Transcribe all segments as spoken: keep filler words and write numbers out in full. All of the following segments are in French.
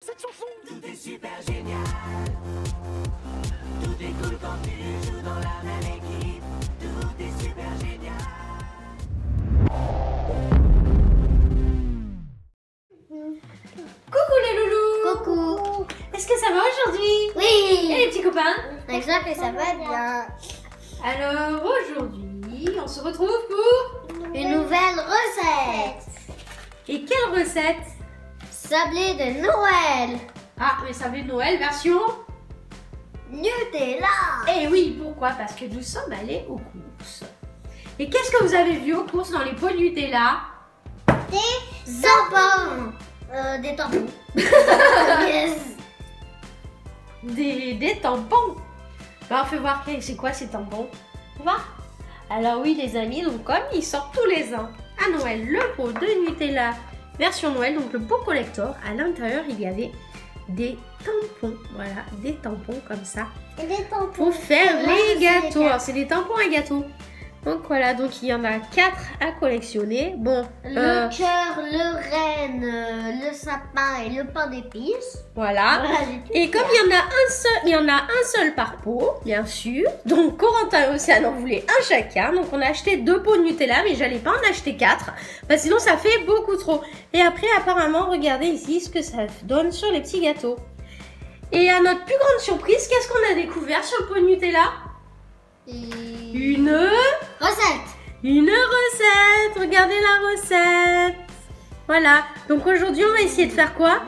Cette chanson. Tout est super génial. Tout est cool quand tu joues dans la même équipe. Tout est super génial. Coucou les loulous. Coucou. Est-ce que ça va aujourd'hui? Oui. Et les petits copains? J'espère que ça va bien. Alors aujourd'hui, on se retrouve pour Une nouvelle recette. Et quelle recette? Sablé de Noël. Ah, mais sablé de Noël version. Nutella. Eh oui, pourquoi? Parce que nous sommes allés aux courses. Et qu'est-ce que vous avez vu aux courses dans les pots de Nutella? Des tampons. Euh, des tampons. Yes. Des, des tampons. Ben, on fait voir c'est quoi ces tampons. On va. Alors oui les amis, donc comme ils sortent tous les ans à Noël le pot de Nutella version Noël, donc le pot collector, à l'intérieur il y avait des tampons, voilà, des tampons comme ça Et des tampons. pour faire Là, les c'est gâteaux. des Alors c'est des tampons à gâteaux. Donc voilà, donc il y en a quatre à collectionner. Bon, Le euh, cœur, le renne, euh, le sapin et le pain d'épices. voilà. Voilà, j'ai tout Et comme fait. il y en a un seul, il y en a un seul par pot, bien sûr. Donc Corentin et Océane en voulaient un chacun. Donc on a acheté deux pots de Nutella, mais j'allais pas en acheter quatre, parce que sinon ça fait beaucoup trop. Et après apparemment, regardez ici ce que ça donne sur les petits gâteaux. Et à notre plus grande surprise, qu'est-ce qu'on a découvert sur le pot de Nutella? Et- Une, Recette. une recette. Regardez la recette. Voilà. Donc aujourd'hui, on va essayer de faire quoi?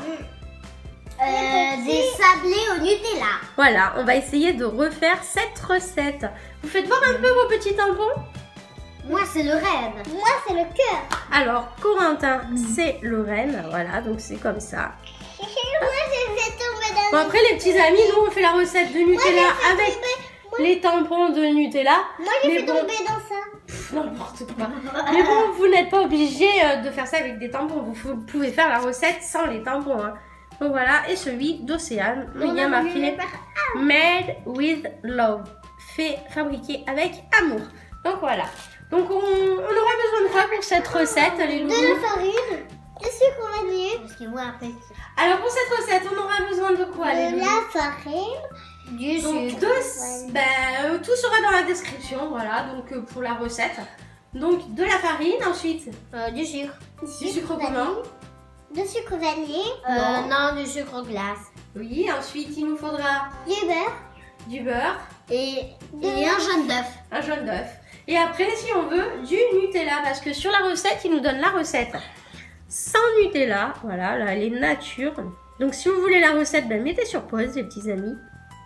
Euh, des sablés au Nutella. Voilà, on va essayer de refaire cette recette. Vous faites voir un peu vos petits tampons? Moi, c'est le renne. Moi, c'est le cœur. Alors, Corentin, c'est le renne. Voilà, donc c'est comme ça. Moi, j'ai fait tomber dans Bon, après, les petits amis, nous, on fait la recette de Nutella avec les tampons de Nutella. Moi, j'ai Mais fait bon, tomber dans ça. pff, n'importe quoi. Mais bon, vous n'êtes pas obligé euh, de faire ça avec des tampons. Vous, vous pouvez faire la recette sans les tampons. Hein. Donc voilà, et celui d'Océane, il y a marqué Made with Love. Fait, fabriqué avec amour. Donc voilà. Donc on, on aura besoin de quoi pour cette recette, les loulous? De la farine, du sucre vanillé. Parce que moi, après, Alors pour cette recette, on aura besoin de quoi, les de loulous? la farine, du Donc sucre. deux, ben, euh, tout sera dans la description, voilà, donc euh, pour la recette. Donc de la farine, ensuite Euh, du sucre. du sucre commun. Du sucre vanillé. Non. Euh, non, du sucre glace. Oui, ensuite il nous faudra Du beurre. du beurre, Et, et un jaune d'œuf. un jaune d'œuf. Et après, si on veut, du Nutella, parce que sur la recette, il nous donne la recette sans Nutella. Voilà, là, elle est nature. Donc si vous voulez la recette, ben, mettez sur pause, les petits amis.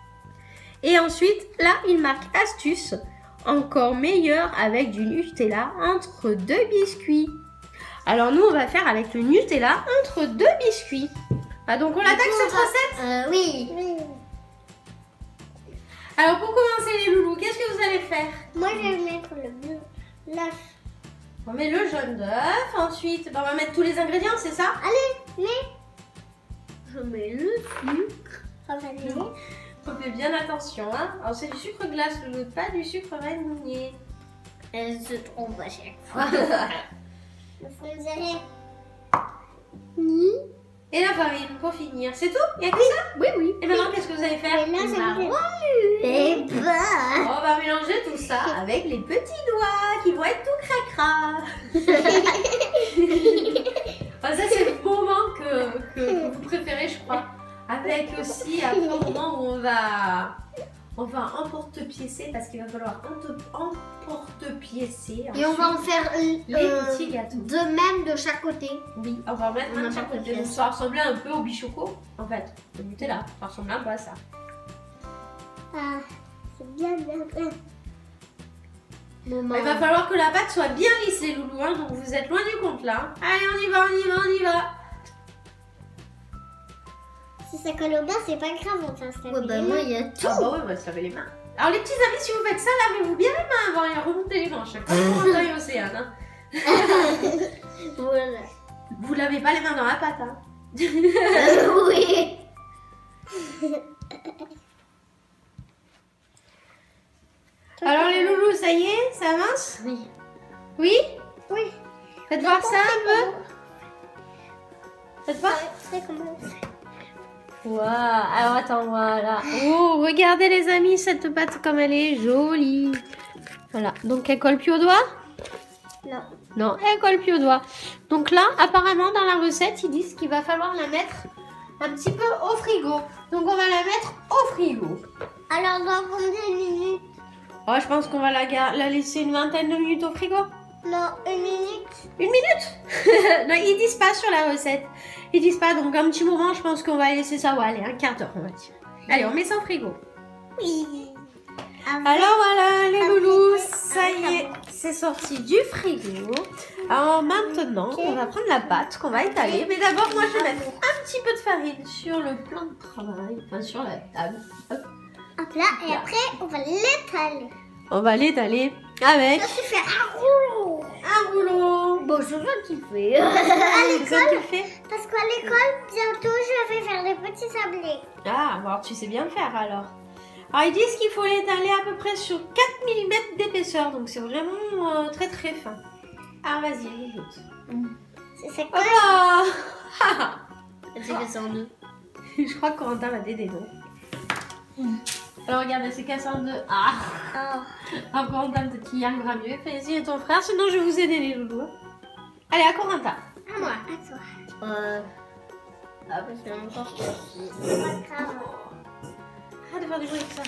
Et ensuite, là, il marque astuce, encore meilleur avec du Nutella entre deux biscuits. Alors nous, on va faire avec le Nutella entre deux biscuits. Ah, donc on attaque cette recette? Euh, oui. Alors pour commencer les loulous, qu'est-ce que vous allez faire? Moi, je vais mettre le bleu. L'œuf. On met le jaune d'œuf, ensuite ben, on va mettre tous les ingrédients, c'est ça? Allez, mets. Je mets le sucre. Vanillé. On fait bien attention, hein. Alors c'est du sucre glace, loulou, pas du sucre vanillé. Elle se trompe à chaque fois. Le fond de zéro. Et la farine pour finir, c'est tout? Il y a que ça? Oui, oui. Et maintenant qu'est-ce que vous allez faire? Et là, ça me Et ben. On va mélanger tout ça avec les petits doigts qui vont être tout cracra. Ah, ça c'est le moment que, que, que vous préférez, je crois. Avec aussi après le moment où on va on va emporte-piécer parce qu'il va falloir emporte-piécer. Et on va en faire euh, les petits gâteaux. de même de chaque côté. Oui, on va en mettre On un de a chaque pas côté. fait Donc ça. ça va ressembler un peu au bichoco en fait. Le Nutella, ça ressemble un peu à ça. Ah, c'est bien, bien, bien. Maman. Il va falloir que la pâte soit bien lisse les loulous, hein, donc vous êtes loin du compte là. Allez, on y va, on y va, on y va. Si ça colle au bain, c'est pas grave, on fait ça. Ouais, bah moi, il y a tout. Ah bah ouais, on va se laver les mains. Alors les petits amis, si vous faites ça, lavez-vous bien les mains avant et remontez les manches. Comme Corentin et Océane. Hein. Voilà. Vous lavez pas les mains dans la pâte. Hein. Euh, oui. Alors les loulous, ça y est, ça avance? Oui. Oui? Oui. Faites voir ça un peu. Faites voir. C'est comment Waouh. Alors attends, voilà. Oh, regardez les amis, cette pâte comme elle est jolie. Voilà, donc elle colle plus au doigt? Non. Non, elle colle plus au doigt. Donc là, apparemment, dans la recette, ils disent qu'il va falloir la mettre un petit peu au frigo. Donc on va la mettre au frigo. Alors dans combien de minutes? Oh, je pense qu'on va la, gar- la laisser une vingtaine de minutes au frigo. Non, une minute. Une minute? Non, ils disent pas sur la recette. Ils disent pas, donc un petit moment, je pense qu'on va laisser ça, ouais, allez, un quart d'heure, on va dire. Allez, on met ça au frigo. Oui. Alors voilà, les Avec- loulous, avec- ça y est, avec- c'est sorti du frigo. Alors maintenant, on va prendre la pâte qu'on va étaler. Mais d'abord, moi, je vais mettre un petit peu de farine sur le plan de travail, enfin sur la table. Hop. Hop là, et après, on va l'étaler. On va l'étaler avec Ça se fait un rouleau. un rouleau. Bon, je veux qu'il fait. À À C'est ça que tu fais? Parce qu'à l'école, bientôt, je vais faire des petits sablés. Ah, bon, alors tu sais bien le faire alors. Alors ils disent qu'il faut l'étaler à peu près sur quatre millimètres d'épaisseur, donc c'est vraiment euh, très très fin. Ah vas-y, ajoute. C'est c'est Hop quoi? là. C'est cassé en deux. Je crois que Corentin va t'aider donc. Alors regarde, elle s'est cassée en deux. Ah. Oh. Alors Corentin peut-être qu'il y arrivera mieux. Fais essayer ton frère, sinon je vais vous aider les loulous. Allez, à Corentin. À moi, à toi. Euh. Ah, parce que encore petit. C'est pas grave. Arrête de faire du bruit avec ça.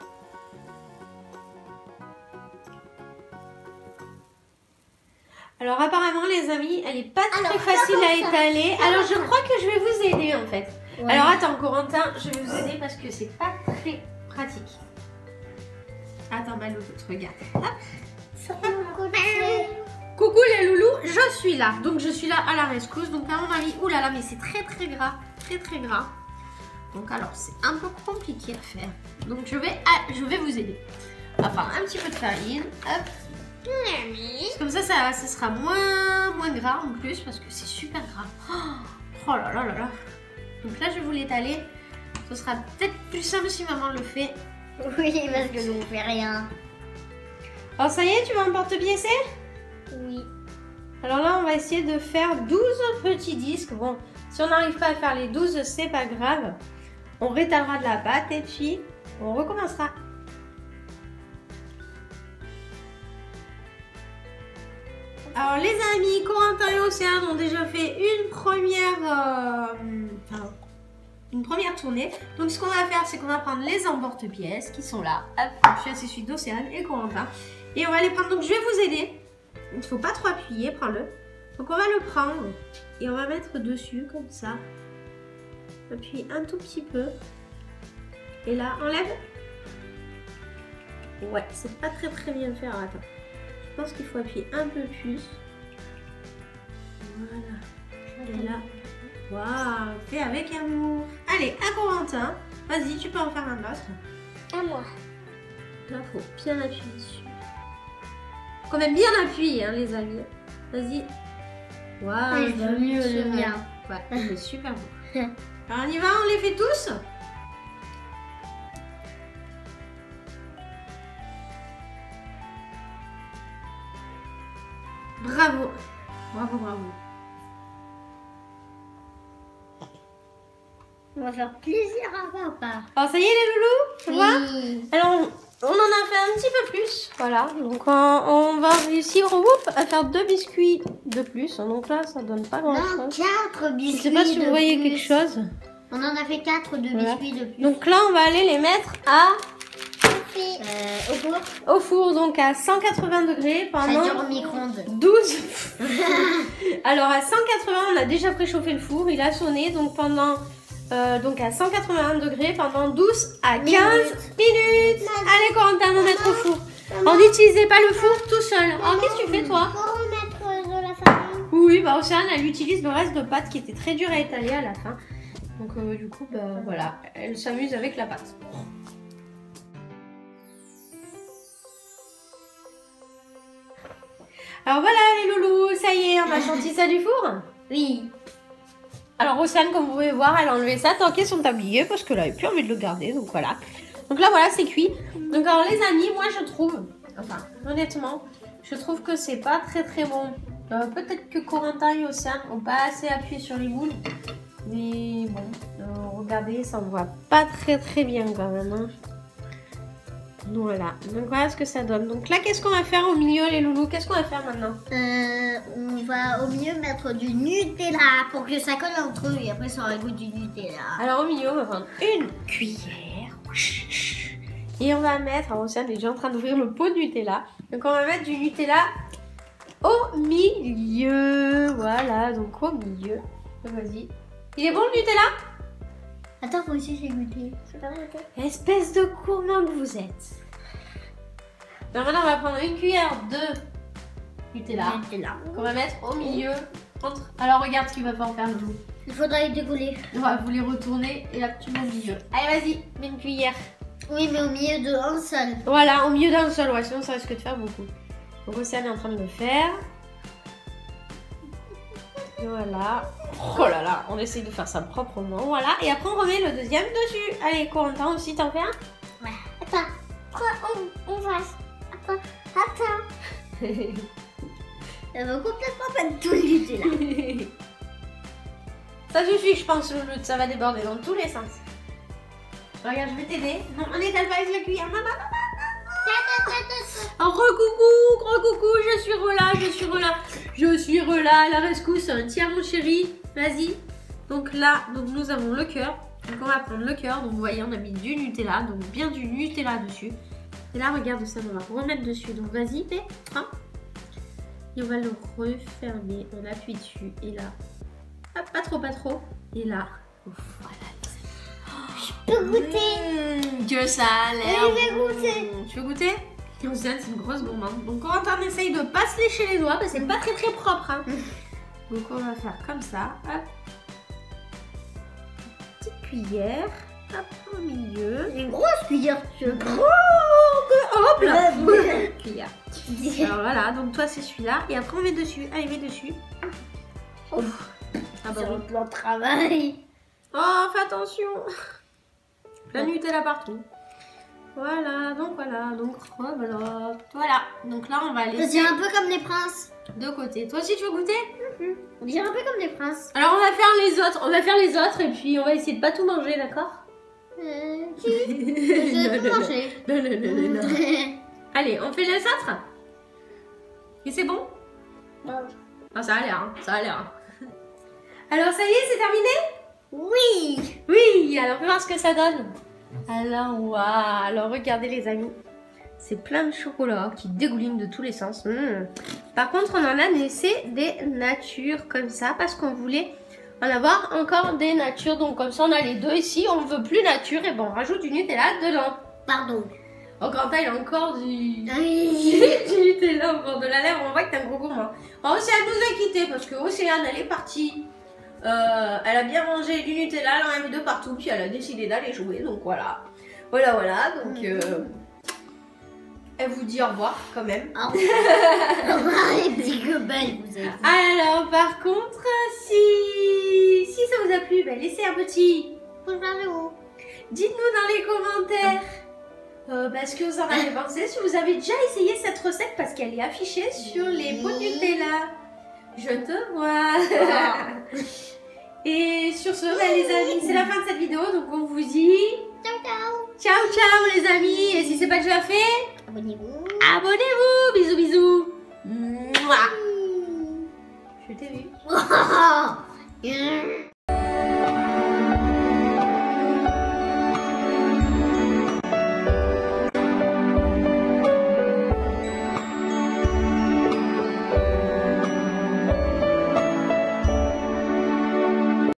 Alors apparemment les amis, elle est pas très Alors, facile fais à comme ça. étaler. Fais Alors comme je ça. crois que je vais vous aider en fait. Ouais. Alors attends Corentin, je vais vous aider parce que c'est pas très pratique. Attends ma louloute, regarde. Hop. Ça fait beaucoup de choses. Coucou les loulous, je suis là. Donc je suis là à la rescousse. Donc à mon avis, oulala, mais c'est très très gras. Très très gras. Donc alors c'est un peu compliqué à faire. Donc je vais, ah, je vais vous aider. On va prendre un petit peu de farine. Hop. Comme ça, ça, ça sera moins, moins gras en plus parce que c'est super gras. Oh, oh là là là là. Donc là je vais vous l'étaler. Ce sera peut-être plus simple si maman le fait. Oui, parce que nous on fait rien. Alors ça y est, tu vas emporte-pièce? Oui. Alors là, on va essayer de faire douze petits disques. Bon, si on n'arrive pas à faire les douze, c'est pas grave. On rétalera de la pâte et puis on recommencera. Alors les amis, Corentin et Océane ont déjà fait une première, euh, enfin, une première tournée. Donc ce qu'on va faire, c'est qu'on va prendre les emporte-pièces qui sont là. Hop, je suis assez suite d'Océane et Corentin. Et on va les prendre. Donc je vais vous aider. Il ne faut pas trop appuyer, prends-le. Donc on va le prendre et on va mettre dessus comme ça. Appuie un tout petit peu. Et là, enlève. Ouais, c'est pas très très bien fait. Alors attends. Je pense qu'il faut appuyer un peu plus. Voilà. Et là. Waouh, fais avec amour. Allez, à Corentin. Vas-y, tu peux en faire un autre. À moi. Là, faut bien appuyer dessus. Quand même bien appuyer, hein, les amis. Vas-y. Waouh, Ouais, je vois mieux le super. mien. Ouais, c'est super beau. Alors on y va, on les fait tous. Bravo. Bravo, bravo. On va faire plaisir à papa. Alors ça y est les loulous, tu vois? Oui. Alors on, on en a fait un petit peu plus. Voilà, donc on, on va réussir whoop, à faire deux biscuits de plus. Donc là ça donne pas grand Non, chose. quatre Je biscuits. sais pas si de vous voyez plus. quelque chose. On en a fait quatre de Voilà. biscuits de plus. Donc là on va aller les mettre à Euh, au four. au four, donc à cent quatre-vingts degrés Ça dure pendant au micro-ondes. douze. Alors à cent quatre-vingts, on a déjà préchauffé le four, il a sonné, donc pendant euh, donc à cent quatre-vingts degrés pendant douze à quinze minutes. Allez Corentin, on va mettre au four. On n'utilisait pas le four tout seul. Alors qu'est-ce que tu fais toi? Pour remettre de la farine. Oui, bah Océane, elle utilise le reste de pâte qui était très dur à étaler à la fin. Donc euh, du coup, bah voilà, elle s'amuse avec la pâte. Alors voilà les loulous, ça y est, on a sorti ça du four. Oui. Alors Océane, comme vous pouvez voir, elle a enlevé ça, tanké son tablier parce qu'elle avait plus envie de le garder, donc voilà. Donc là voilà, c'est cuit. Donc alors les amis, moi je trouve, enfin honnêtement, je trouve que c'est pas très très bon. Euh, Peut-être que Corentin et Océane n'ont pas assez appuyé sur les boules, mais bon, euh, regardez, ça on voit pas très très bien quand même. Hein. Voilà, donc voilà ce que ça donne. Donc là, qu'est-ce qu'on va faire au milieu, les loulous? Qu'est-ce qu'on va faire maintenant? Euh, on va au milieu mettre du Nutella pour que ça colle entre eux et après ça aura le goût du Nutella. Alors au milieu, on va prendre une cuillère. Et on va mettre, alors Océane est déjà en train d'ouvrir le pot de Nutella. Donc on va mettre du Nutella au milieu. Voilà, donc au milieu. Vas-y. Il est bon le Nutella? Attends, moi aussi j'ai goûté. C'est pas goûté. Espèce de gourmand que vous êtes. Donc maintenant on va prendre une cuillère de Nutella. Nutella. Qu'on va mettre au milieu. Entre... Alors regarde ce qu'il va pas en faire le loup. Il faudra les décoller. On va vous les retourner et là tu mets au milieu. Allez vas-y, mets une cuillère. Oui, mais au milieu de un seul. Voilà, au milieu d'un seul, ouais, sinon ça risque de faire beaucoup. Donc Océane est en train de le faire. Voilà. Oh là là, on essaye de faire ça proprement. Voilà, et après on remet le deuxième dessus. Allez, Corentin aussi, t'en fais un? Ouais. Attends, quoi on, on va... Attends, attends. Elle va complètement pas tout le Nutella. Ça suffit, je pense, Loulou, ça va déborder dans tous les sens. Regarde, je vais t'aider. Non, on n'étale pas avec la cuillère. Non, non, non, non, non. Re-coucou, gros coucou, je suis relâ, je suis relâ. Je suis relâ, la rescousse. Tiens, mon chéri, vas-y. Donc là, donc nous avons le cœur. Donc on va prendre le cœur. Donc vous voyez, on a mis du Nutella, donc bien du Nutella dessus. Et là, regarde ça, on va remettre dessus. Donc vas-y, fais. Hein. Et on va le refermer. On appuie dessus. Et là, hop, pas trop, pas trop. Et là, voilà. Je peux goûter. Mmh, que ça a l'air. Oui, je vais goûter. Tu veux goûter? Océane, c'est une grosse gourmande. Donc Corentin essaye de pas se lécher les doigts parce que c'est pas très très propre. Hein. Donc on va faire comme ça. Hop. Petite cuillère. Hop, au milieu. Une grosse cuillère. Je Grande. Hop là. Ouais. Cuillère. Alors voilà, donc toi c'est celui-là. Et après on met dessus. Allez, mets dessus. Ouf. Ah bah Sur bon. le plan de travail. Oh, fais attention. Plein de Nutella partout. Voilà, donc voilà, donc voilà. Voilà, donc là on va On laisser dirait un peu comme les princes. de côté. Toi aussi tu veux goûter? Mm-hmm. On dirait un peu comme les princes. Alors on va faire les autres, on va faire les autres et puis on va essayer de pas tout manger, d'accord? Euh, si. Je vais tout manger. Non, non, non, non, non. Allez, on fait les autres? Et c'est bon? Bon. Ah, ça a l'air, hein, ça a l'air. Hein. Alors ça y est, c'est terminé? Oui. Oui, alors on va voir ce que ça donne. Alors, waouh, alors regardez les amis. C'est plein de chocolat qui dégouline de tous les sens. Mmh. Par contre, on en a laissé des natures comme ça parce qu'on voulait en avoir encore des natures. Donc comme ça, on a les deux ici. On ne veut plus nature et bon, on rajoute du Nutella dedans. Pardon. Oh, Quentin, il a encore du... Oui. du Nutella au bord de la lèvre. On voit que t'es un gros gourmand. Alors, Océane nous a quittés parce que Océane, elle est partie. Euh, elle a bien mangé du Nutella, elle en a mis de partout, puis elle a décidé d'aller jouer, donc voilà. Voilà, voilà, donc euh, elle vous dit au revoir quand même. Au revoir. Au revoir les petits copains, vous avez. Alors par contre, si, si ça vous a plu, ben, laissez un petit... Pouce vers le haut. Dites-nous dans les commentaires euh, bah, ce que vous en avez pensé, si vous avez déjà essayé cette recette, parce qu'elle est affichée sur les pots de Nutella. Je te vois. Et sur ce, bah, les amis, c'est la fin de cette vidéo, donc on vous dit Ciao, ciao. ciao ciao les amis. Et si c'est pas déjà fait, Abonnez-vous. abonnez-vous. Bisous bisous. Mouah. Je t'ai vu. Oh.